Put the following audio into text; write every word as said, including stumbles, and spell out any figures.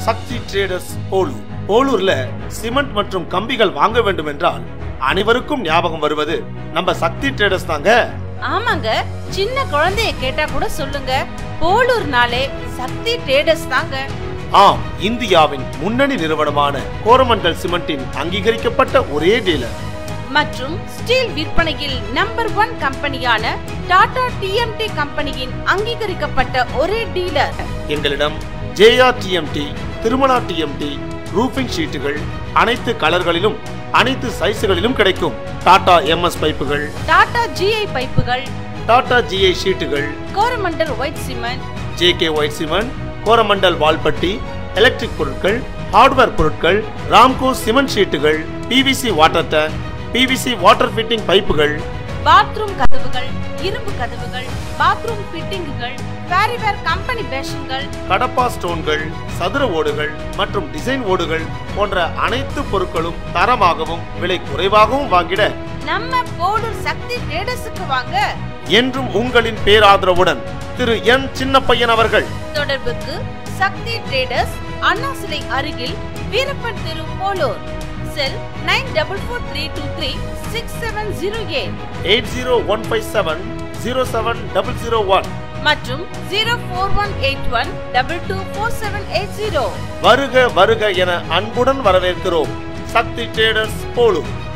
சக்தி traders Polur. போலூர்ல cement மற்றும் கம்பிகள் வாங்க வேண்டும் என்றால் அனைவருக்கும் ஞாபகம் வருவது நம்ம சக்தி ட்ரேடர்ஸ் தாங்க. ஆமாங்க, சின்ன குழந்தைய கேட்டா கூட சொல்லுங்க, போலூர்னாலே சக்தி ட்ரேடர்ஸ் தாங்க. ஆம், இந்தியாவின் முன்னணி நிறுவனமான கோரமண்டல் சிமெண்டின் அங்கீகரிக்கப்பட்ட ஒரே டீலர் மற்றும் ஸ்டீல் விற்பனையில் நம்பர் ஒன் கம்பெனியான டாடா டிஎம்டி கம்பெனியின் அங்கீகரிக்கப்பட்ட ஒரே டீலர். எங்களிடம் ஜேஆர் டிஎம்டி, திருமணா டிஎம்டி ரூஃபிங் ஷீட்டுகள் அனைத்து கலர்களிலும் அனைத்து சைஸ்களிலும் கிடைக்கும். டாடா எம்எஸ் பைப்புகள், டாடா ஜிஐ பைப்புகள், டாடா ஜிஐ ஷீட்டுகள், Coromandel white cement, JK white cement, Coromandel wall putty, electric பொருட்கள், ஹார்ட்வேர் பொருட்கள், ராம்கோ சிமெண்ட் ஷீட்டுகள், PVC water tank, PVC water fitting பைப்புகள், பாத்ரூம் கதவுகள், இரும்பு கதவுகள், பாத்ரூம் ஃபிட்டிங்குகள், வேரிவேர் கம்பெனி பேஷன்கள், கடப்பா ஸ்டோன்கள், சதுர ஓடுகள் மற்றும் டிசைன் ஓடுகள் போன்ற அனைத்து பொருட்களும் தரமாகவும் விலை குறைவாகவும் வாங்கிட நம்ம போலூர் சக்தி ட்ரேடர்ஸுக்கு வாங்க. என்றும் உங்களின் பேராதரவுடன் திரு என் சின்னப்பையன் அவர்கள். தொடர்புக்கு சக்தி ட்ரேடர்ஸ், அண்ணா சிலை அருகில், வீரப்பன் தெரு, Polur. Cell nine double four three two three six seven zero eight eight zero one five seven zero seven double zero one மற்றும் zero four one eight one double two four seven eight zero. வருக வருக என அன்புடன் வரவேற்கிறோம். Sakthi traders Polur.